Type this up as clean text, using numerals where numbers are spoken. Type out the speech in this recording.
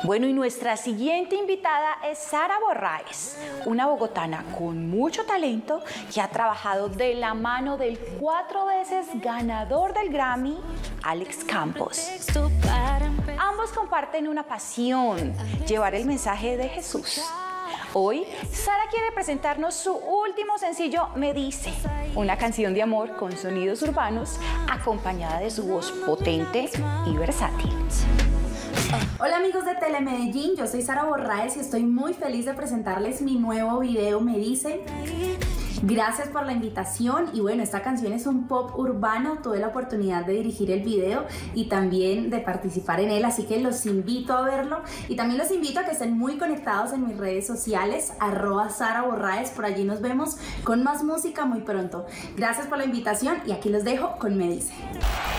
Bueno, y nuestra siguiente invitada es Sara Borraes, una bogotana con mucho talento que ha trabajado de la mano del 4 veces ganador del Grammy, Alex Campos. Ambos comparten una pasión, llevar el mensaje de Jesús. Hoy, Sara quiere presentarnos su último sencillo, Me Dice, una canción de amor con sonidos urbanos, acompañada de su voz potente y versátil. Hola amigos de Telemedellín, yo soy Sara Borraes y estoy muy feliz de presentarles mi nuevo video Me Dice. Gracias por la invitación y bueno, esta canción es un pop urbano, tuve la oportunidad de dirigir el video y también de participar en él, así que los invito a verlo y también los invito a que estén muy conectados en mis redes sociales, @Sara Borraes, por allí nos vemos con más música muy pronto. Gracias por la invitación y aquí los dejo con Me Dice.